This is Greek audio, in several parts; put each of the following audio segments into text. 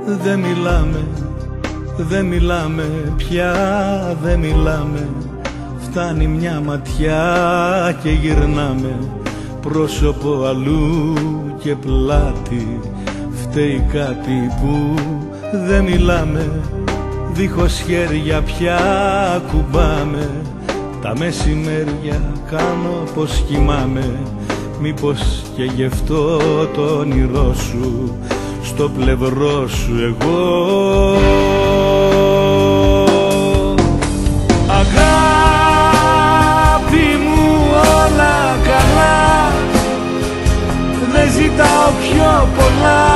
Δεν μιλάμε, δεν μιλάμε πια, δεν μιλάμε. Φτάνει μια ματιά και γυρνάμε πρόσωπο αλλού και πλάτη. Φταίει κάτι που δεν μιλάμε, δίχως χέρια πια κουμπάμε. Τα μεσημέρια κάνω πως κοιμάμαι, μήπως και γι' αυτό το όνειρό σου στο πλευρό σου εγώ. Αγάπη μου όλα καλά, δεν ζητάω πιο πολλά.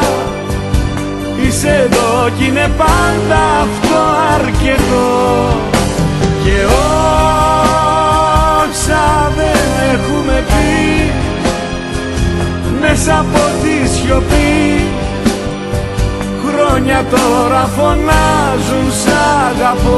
Είσαι εδώ κι είναι πάντα αυτό αρκετό. Και όσα δεν έχουμε πει μέσα από τη σιωπή, χρόνια τώρα φωνάζουν σ' αγαπώ.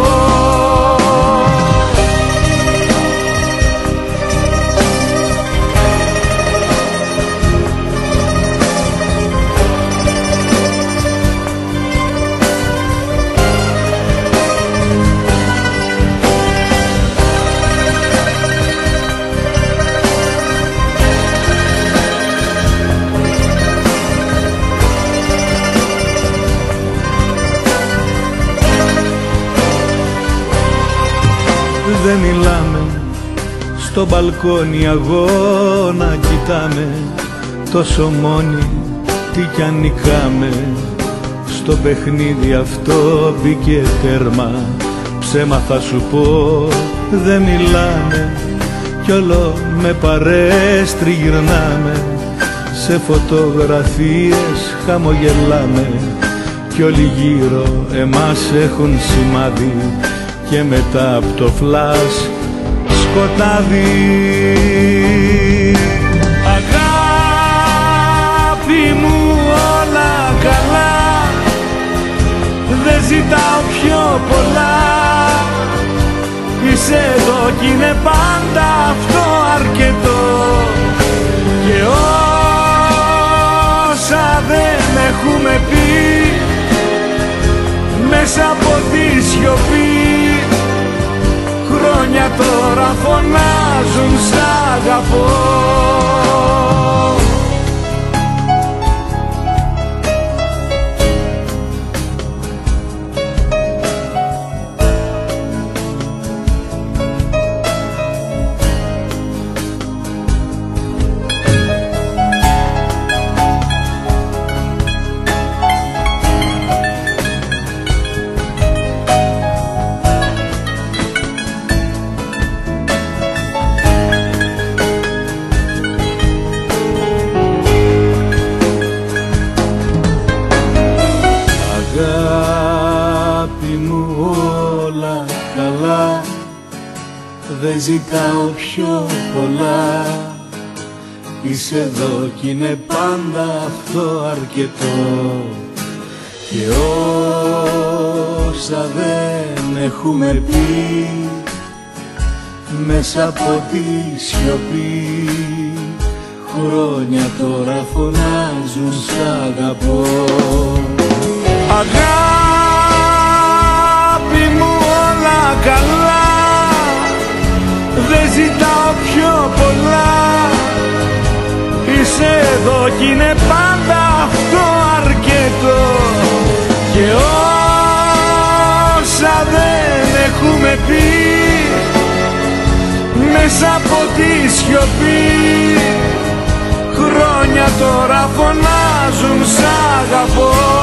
Δεν μιλάμε, στο μπαλκόνι αγώνα κοιτάμε. Τόσο μόνοι, τι κι αν νικάμε. Στο παιχνίδι αυτό μπήκε τέρμα, ψέμα θα σου πω. Δεν μιλάμε κι όλο με παρέες τριγυρνάμε. Σε φωτογραφίες χαμογελάμε κι όλοι γύρω εμάς έχουν σημάδι. Και μετά από το φλας σκοτάδι. Αγάπη μου όλα καλά, δεν ζητάω πιο πολλά. Είσαι εδώ κι είναι πάντα αυτό αρκετό. Και όσα δεν έχουμε πει μέσα από τη σιωπή, χρόνια τώρα φωνάζουν σ' αγαπώ. Αγάπη μου όλα καλά, δεν ζητάω πιο πολλά. Είσαι εδώ κι είναι πάντα αυτό αρκετό. Και όσα δεν έχουμε πει μέσα από τη σιωπή, χρόνια τώρα φωνάζουν σ' αγαπώ. Αγάπη μου όλα καλά, δεν ζητάω πιο πολλά. Είσαι εδώ κι είναι πάντα αυτό αρκετό. Και όσα δεν έχουμε πει μέσα από τη σιωπή, χρόνια τώρα φωνάζουν σ' αγαπώ.